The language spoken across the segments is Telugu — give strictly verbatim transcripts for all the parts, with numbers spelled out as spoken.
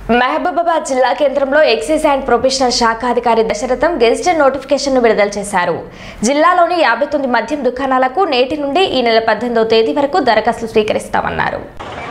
మహబూబాబాద్ జిల్లా కేంద్రంలో ఎక్సైజ్ అండ్ ప్రొఫెషనల్ శాఖ అధికారి దశరథం గెజిటెడ్ నోటిఫికేషన్ ను విడుదల చేశారు. జిల్లాలోని యాభై తొమ్మిది మద్యం దుకాణాలకు నేటి నుండి ఈ నెల పద్దెనిమిదవ తేదీ వరకు దరఖాస్తులు స్వీకరిస్తామన్నారు.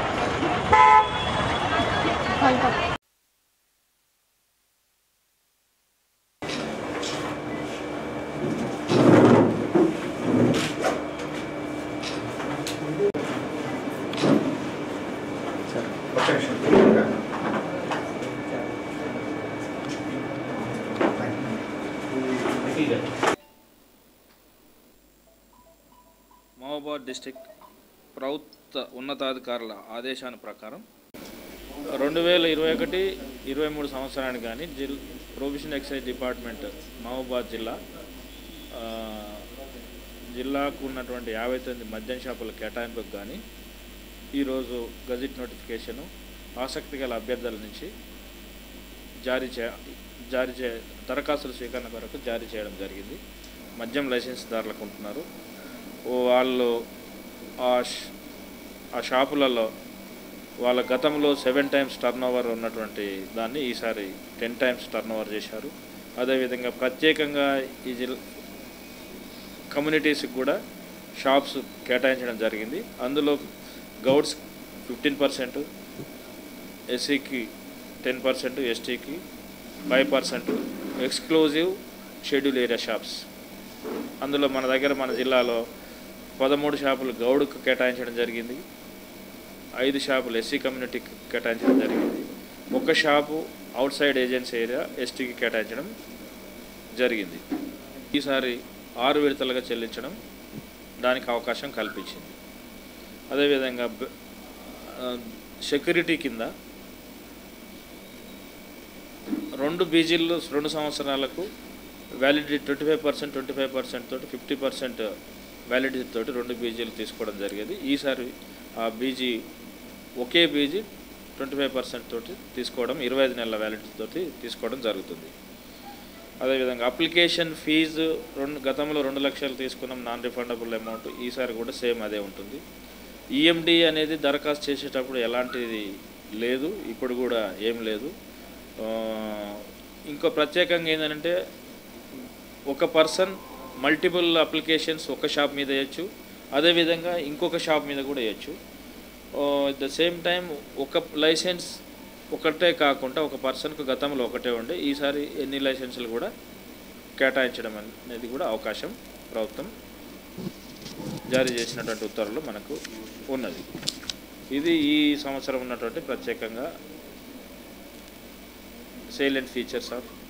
మహబూబాబాద్ డిస్ట్రిక్ట్ ప్రభుత్వ ఉన్నతాధికారుల ఆదేశాల ప్రకారం రెండు వేల ఇరవై ఒకటి ఇరవై మూడు సంవత్సరానికి కానీ జిల్ ప్రొవిషన్ ఎక్సైజ్ డిపార్ట్మెంట్ మహబూబాబాద్ జిల్లా జిల్లాకు ఉన్నటువంటి యాభై తొమ్మిది మద్యం షాపుల కేటాయింపుకు కానీ ఈరోజు గజెట్ నోటిఫికేషను ఆసక్తి గల అభ్యర్థుల నుంచి జారీ చే జారీ చే దరఖాస్తుల స్వీకరణ కొరకు జారీ చేయడం జరిగింది. మద్యం లైసెన్స్దారులకు ఉంటున్నారు వాళ్ళు ఆ షాపులలో వాళ్ళ గతంలో సెవెన్ టైమ్స్ టర్న్ ఓవర్ ఉన్నటువంటి దాన్ని ఈసారి టెన్ టైమ్స్ టర్న్ ఓవర్ చేశారు. అదేవిధంగా ప్రత్యేకంగా ఈ జిల్లా కమ్యూనిటీస్కి కూడా షాప్స్ కేటాయించడం జరిగింది. అందులో గౌడ్స్ ఫిఫ్టీన్ పర్సెంట్, ఎస్సీకి టెన్ పర్సెంట్, ఎస్టీకి five percent exclusive schedule area shops. అందులో మన దగ్గర మన జిల్లాలో పదమూడు షాపులు గౌడ్కు కేటాయించడం జరిగింది, ఐదు షాపులు ఎస్సీ కమ్యూనిటీకి కేటాయించడం జరిగింది, ఒక shop outside agency area ఎస్టీకి కేటాయించడం జరిగింది. ఈసారి ఆరు విడతలుగా చెల్లించడం దానికి అవకాశం కల్పించింది. అదేవిధంగా సెక్యూరిటీ కింద రెండు బీజీలు రెండు సంవత్సరాలకు validity twenty five percent twenty five percent తోటి ఫిఫ్టీ పర్సెంట్ వ్యాలిడిటీ తోటి రెండు బీజీలు తీసుకోవడం జరిగేది. ఈసారి ఆ బీజీ ఒకే బీజీ ట్వంటీ ఫైవ్ పర్సెంట్ తోటి తీసుకోవడం ఇరవై ఐదు నెలల వ్యాలిడిటీ తోటి తీసుకోవడం జరుగుతుంది. అదేవిధంగా అప్లికేషన్ ఫీజు రెండు గతంలో రెండు లక్షలు తీసుకున్నాం నాన్ రిఫండబుల్ అమౌంట్, ఈసారి కూడా సేమ్ అదే ఉంటుంది. ఈఎండి అనేది దరఖాస్తు చేసేటప్పుడు ఎలాంటిది లేదు, ఇప్పుడు కూడా ఏం లేదు. ఇంకో ప్రత్యేకంగా ఏంటంటే ఒక పర్సన్ మల్టిపుల్ అప్లికేషన్స్ ఒక షాప్ మీద వేయచ్చు, అదేవిధంగా ఇంకొక షాప్ మీద కూడా వేయచ్చు. ఎట్ ద సేమ్ టైం ఒక లైసెన్స్ ఒకటే కాకుండా ఒక పర్సన్కు గతంలో ఒకటే ఉండే ఈసారి ఎన్ని లైసెన్సులు కూడా కేటాయించడం అనేది కూడా అవకాశం ప్రభుత్వం జారీ చేసినటువంటి ఉత్తర్వులు మనకు ఉన్నది. ఇది ఈ సంవత్సరం ఉన్నటువంటి ప్రత్యేకంగా salient features of